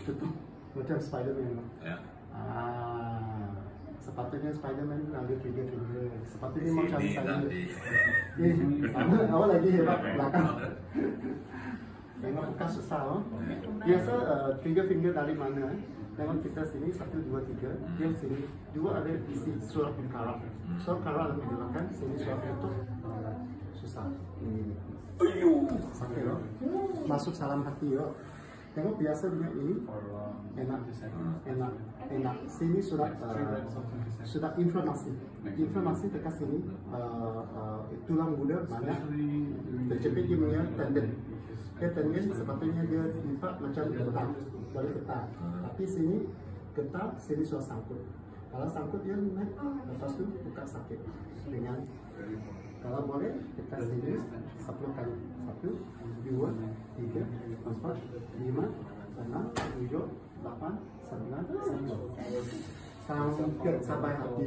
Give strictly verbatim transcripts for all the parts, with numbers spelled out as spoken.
tutup macam Spiderman. Ya. Ah, sepatutnya Spiderman ada tiga finger. Sepatutnya Sini macam saya. nanti. Eh, awal lagi hebat belakang. Tengok bukan susah, oh. Biasa uh, tiga finger dari mana? Tengok kita sini satu dua tiga. Dia sini dua ada isi surat karat. Surat karat yang digunakan sini surat itu uh, susah. Ini. Ayo. Sakit loh. Masuk salam hati yo. Tengok biasa punya ini enak, enak, enak. Sini surat uh, surat informasi. Informasi dekat sini uh, uh, tulang muda banyak terjepit dia punya tendon. Dia tendon sepatutnya dia lipat macam ketat, boleh ketat. Tapi sini ketat, sini sudah sangkut. Kalau sangkut dia naik, lepas tu buka sakit dengan kalau boleh dekat sini sepuluh kali. Satu, dua, tiga, empat, lima, enam, tujuh, lapan, sembilan, sepuluh. Sampai sampai hati.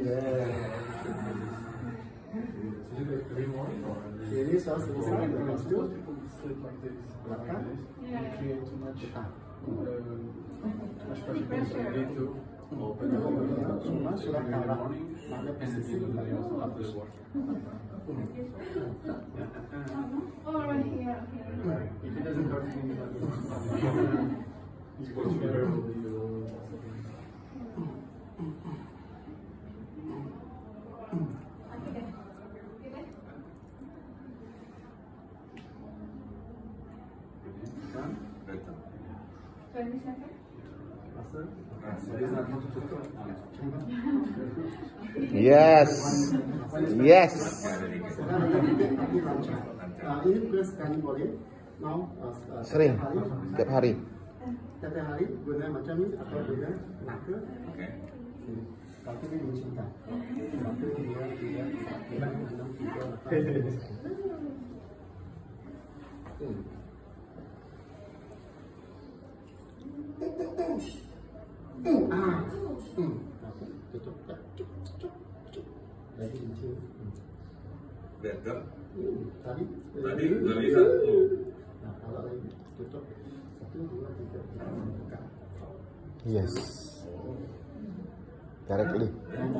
Ini soal selesai. Lepas tu belakang dekat. Semua sudah kalah. Mana posisi belakang. Oh, right here. If it doesn't hurt me, he's going to be twenty seconds. Yes. Yes. Ini bukan sekali boleh. Mau Sering. Tiap hari. Tiap hari guna macam ni atau guna naka. Satu dia dincikan. Satu dua tiga empat lima enam tujuh lapan. Ah, hmm, tutup, cuk, cuk, cuk, lagi kecil. Betul. Tadi, Tadi nggak bisa. Nah, kalau lagi tutup, satu, dua, tiga, buka. Yes. Tarik dulu.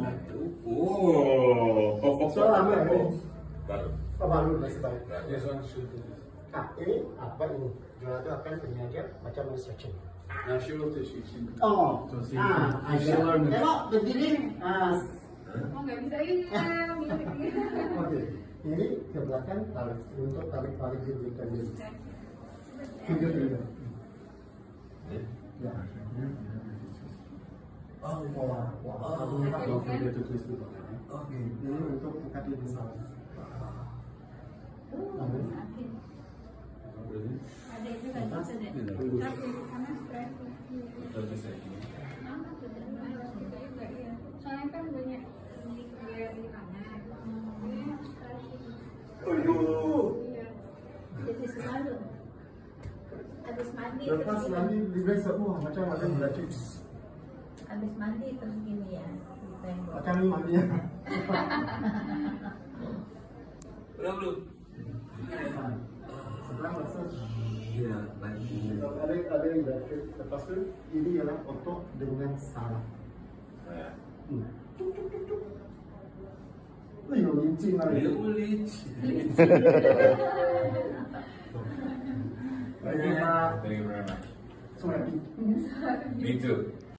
Oh. So lama ini. Baru. Oh, baru masih baik. This one should do this. Ah, ini apa ini? Jual itu akan penyaja macam stretching. Now she will teach you. She, Oh, so see, ah, you should ada. learn this. Tengok berdiri. Ah, Oh, nggak bisa ini. okey. Ini ke belakang tarik untuk tarik tarik di belakang ini. Tiga tiga. Ya. Oh, wah, wah. Don't forget to twist it. Okey, ini untuk angkat di besar. Really? Ada itu kan bisa deh. Tapi karena stress. thirty seconds. Soalnya kan banyak dia di kanan. Aduh. Jadi selalu habis mandi Lepas terus mandi libat semua macam ada gula chips. habis mandi terus gini ya ditembok. Macam ni mandinya. Belum belum. Sebelah rasa Iya, lagi. ada ada yang elektrik. Lepas tu ini ialah otot dengan saraf. Ya. Hmm. Tuk, tuk, tuk, tuk. Ayo, licin lagi. Dia boleh. Lagi Pak. Thank you very much. So happy. Me too.